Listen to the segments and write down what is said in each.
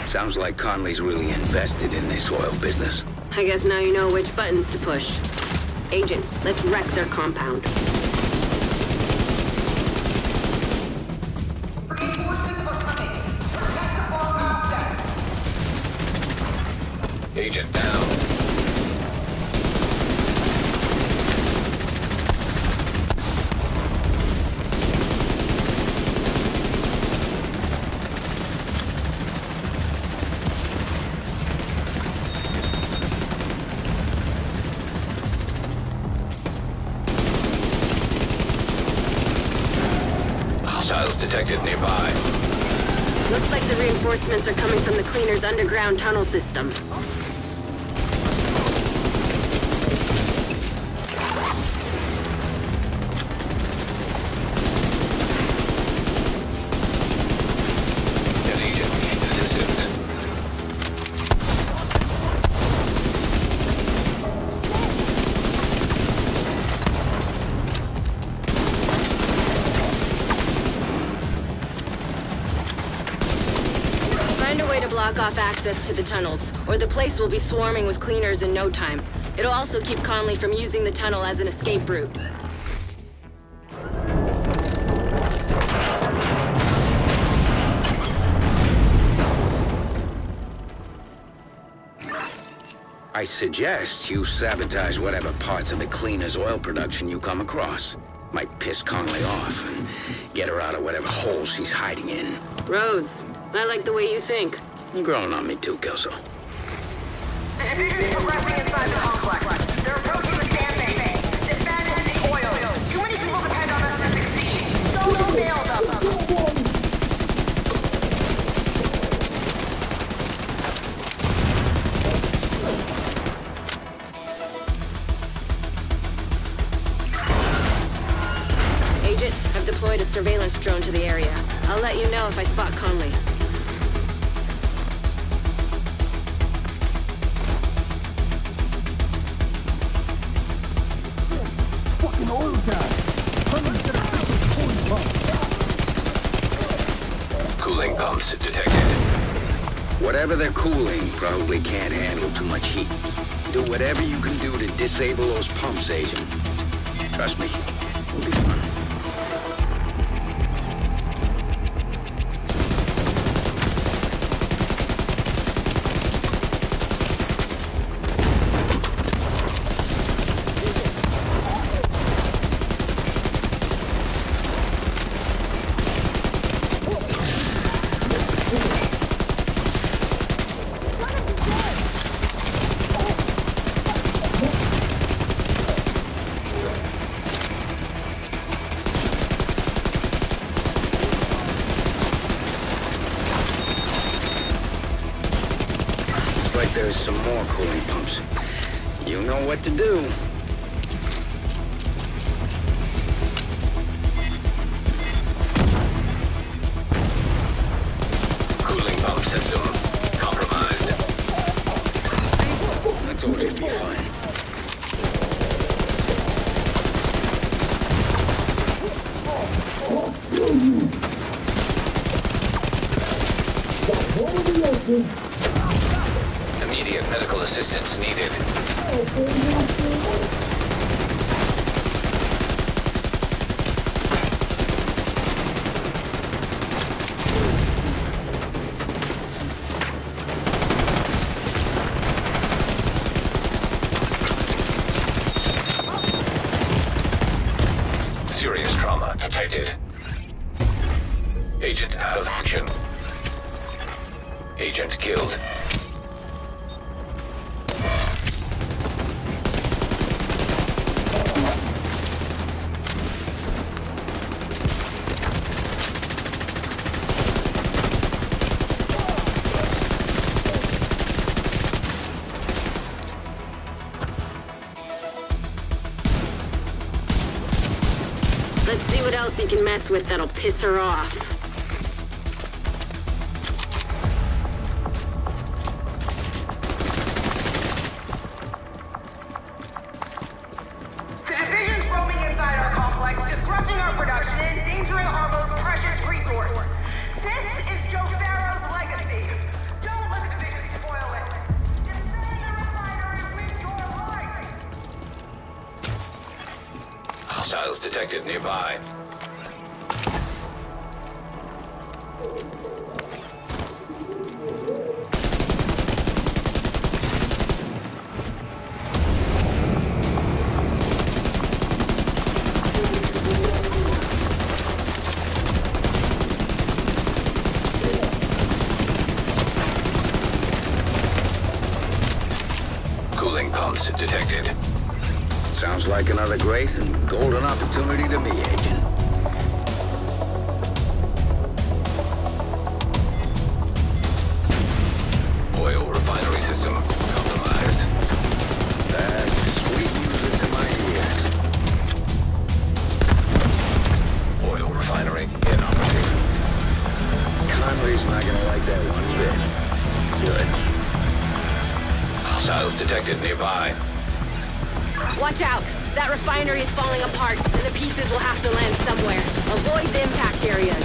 Sounds like Conley's really invested in this oil business. I guess now you know which buttons to push. Agent, let's wreck their compound. Agent down. Hostiles detected nearby. Looks like the reinforcements are coming from the cleaner's underground tunnel system. An agent needs assistance. Find a way to block off access to the tunnels, or the place will be swarming with cleaners in no time. It'll also keep Conley from using the tunnel as an escape route. I suggest you sabotage whatever parts of the cleaner's oil production you come across. Might piss Conley off and get her out of whatever hole she's hiding in. Rhodes, I like the way you think. You're growing on me too, Kelso. The division is progressing inside the complex. They're approaching the sand bay. Disband and seek oil. Too many people depend on us to succeed. So nail them. Agent, I've deployed a surveillance drone to the area. I'll let you know if I spot Conley. Fucking oil gas! Cooling pumps detected. Whatever they're cooling probably can't handle too much heat. Do whatever you can do to disable those pumps, Agent. Trust me, it'll be fun. Like there's some more cooling pumps. You know what to do. Cooling pump system compromised. I told you it'd be fine. Immediate medical assistance needed. Serious trauma detected. Agent out of action. Agent killed. Let's see what else you can mess with that'll piss her off. The division's roaming inside our complex, disrupting our production and endangering our most precious resource. This is Joe Farrow's legacy. Don't detected nearby. Cooling pumps detected. Sounds like another great and golden opportunity to me, Agent. Oil refinery system compromised. That's sweet music to my ears. Oil refinery inoperative. Conley's not gonna like that one bit. Good. Hostiles detected nearby. Watch out! That refinery is falling apart, and the pieces will have to land somewhere. Avoid the impact areas.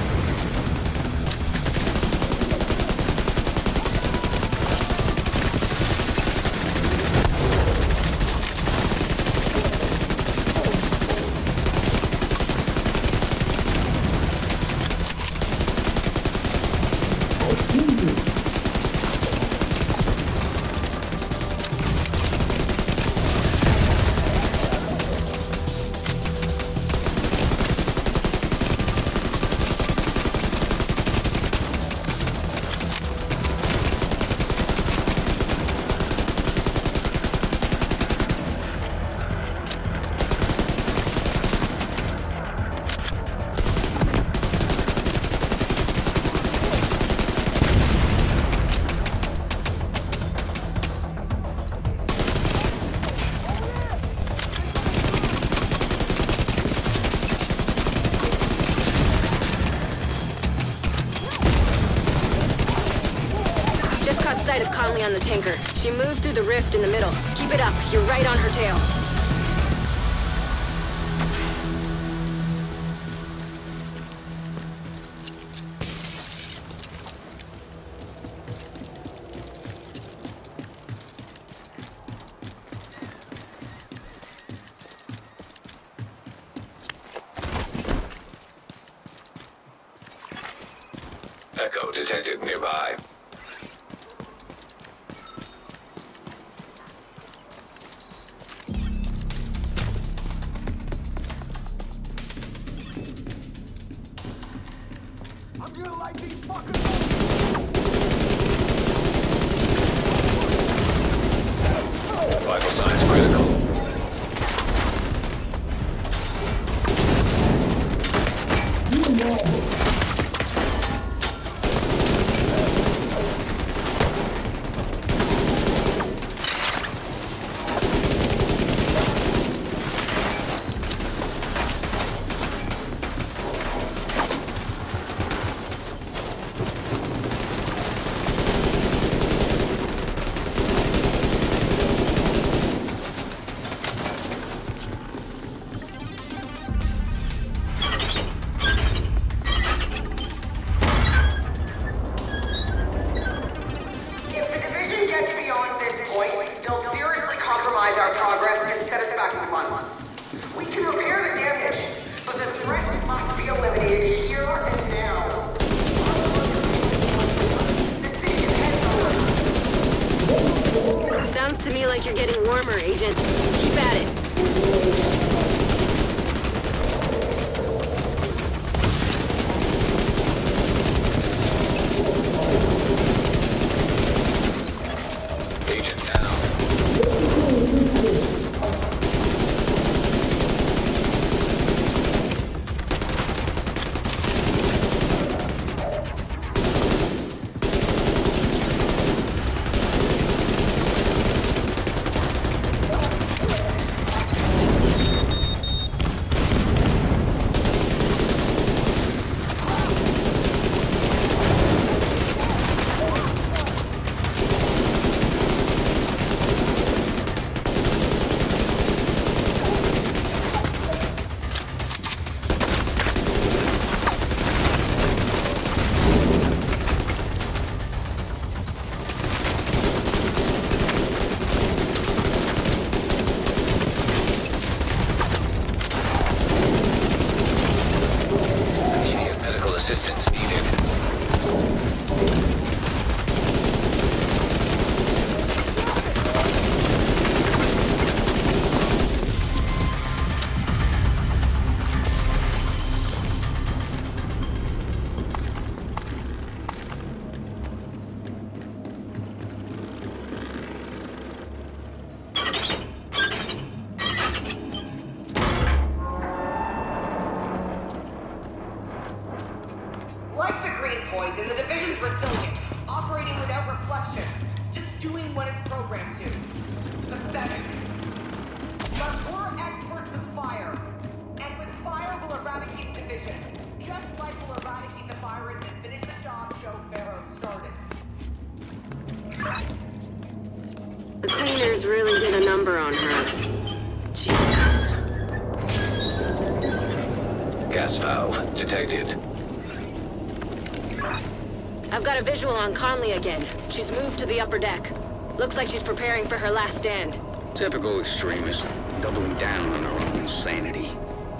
Sight of Conley on the tanker. She moved through the rift in the middle. Keep it up. You're right on her tail. Echo detected nearby. Vital signs critical. Our progress and set us back months. We can repair the damage, but the threat must be eliminated here and now. The city is heading. Sounds to me like you're getting warmer, Agent. Keep at it. Agent down. Like the green poison, the Division's resilient, operating without reflection, just doing what it's programmed to. Pathetic. But we're experts with fire, and with fire we'll eradicate the Division, just like we'll eradicate the virus and finish the job Joe Farrow started. The cleaners really did a number on her. Jesus. Gas valve detected. I've got a visual on Conley again. She's moved to the upper deck. Looks like she's preparing for her last stand. Typical extremist, doubling down on their own insanity.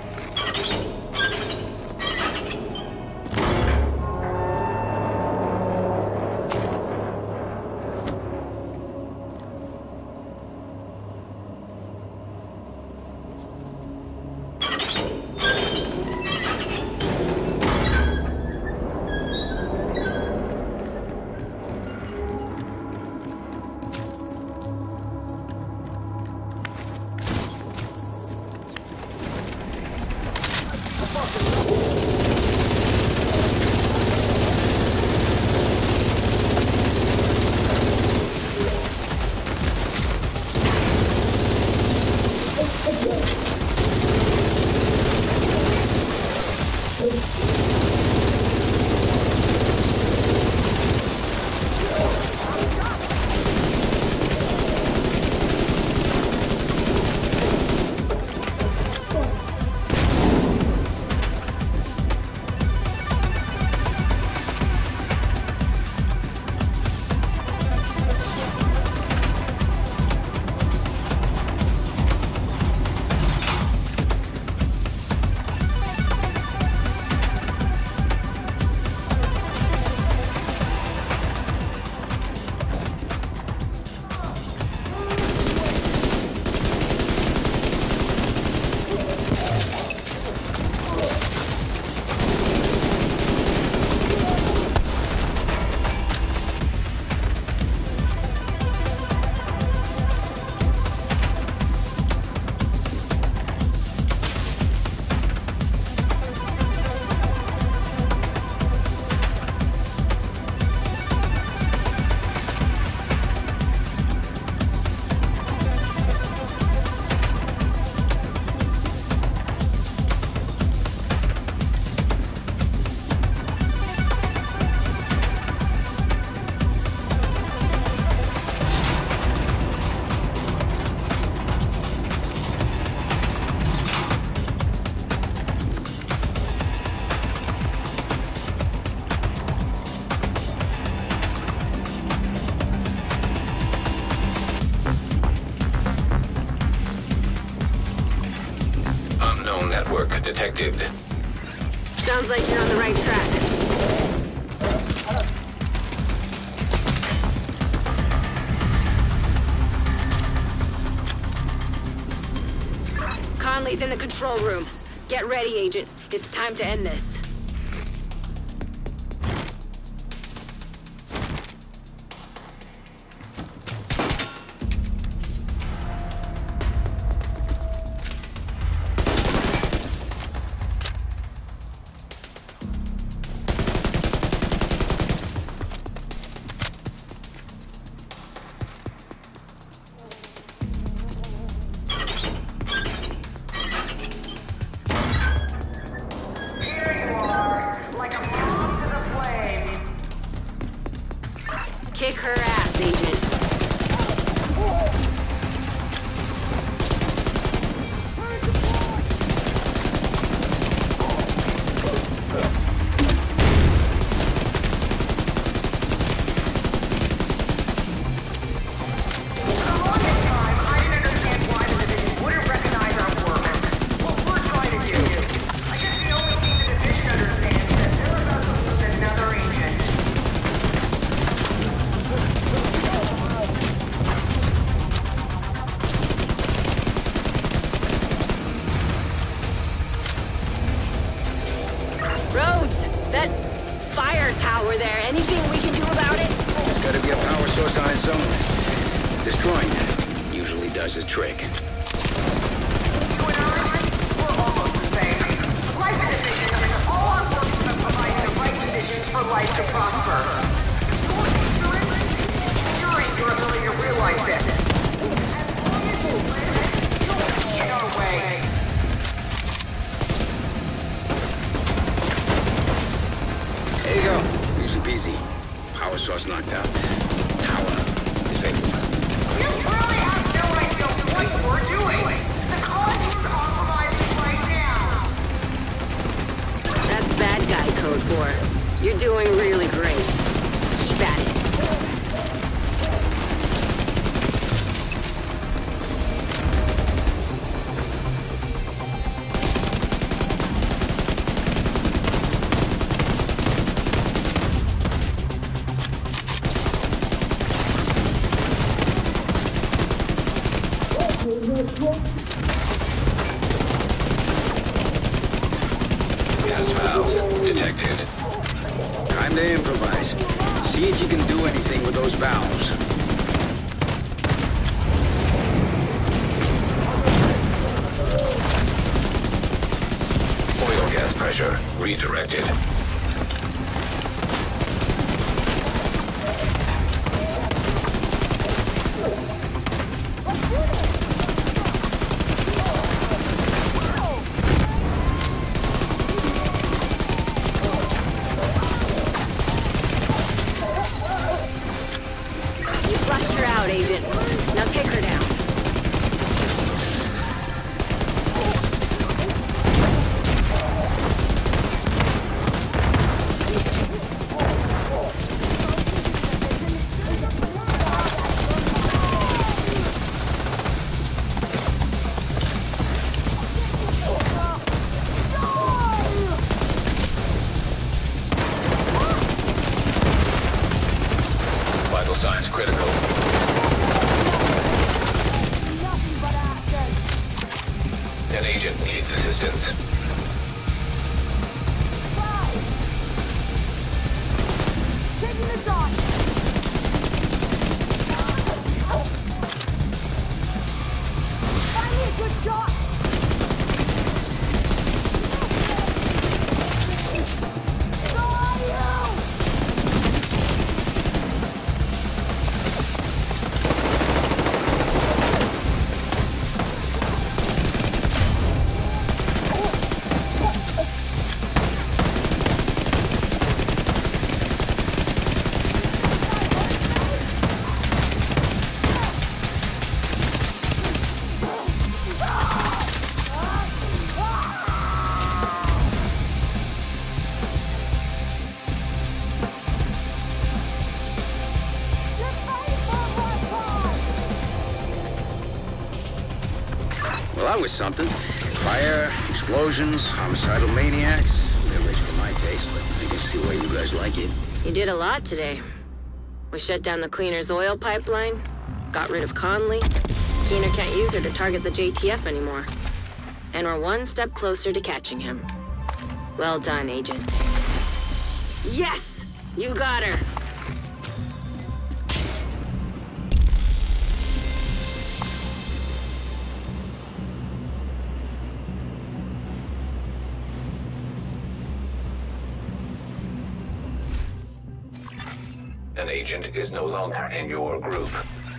Detected. Sounds like you're on the right track. Conley's in the control room. Get ready, Agent. It's time to end this. Kick her ass, Agent. I guess the only thing the Division understands is that they're about to lose another agent. power there. Anything we can do about it? There's gotta be a power source on it somewhere. Destroying it usually does the trick. You and I, we're almost the same. Life in Division is all our work for providing the right conditions for life to prosper. You're ignorant your ability to realize this. As long as you live, you'll be in our way. There you go. Easy peasy. Power source knocked out. Tower disabled. You really have no idea what we're doing. The college is compromising right now. That's bad guy code 4. You're doing really great. Keep at it. Gas valves detected. Time to improvise. See if you can do anything with those valves. Oil gas pressure redirected. You flushed her out, Agent. Now take her down. Vital signs critical. An agent needs assistance. Well, that was something. Fire, explosions, homicidal maniacs. They're rich for my taste, but I can see why you guys like it. You did a lot today. We shut down the cleaner's oil pipeline, got rid of Conley. Keener can't use her to target the JTF anymore. And we're one step closer to catching him. Well done, Agent. Yes! You got her! An agent is no longer in your group.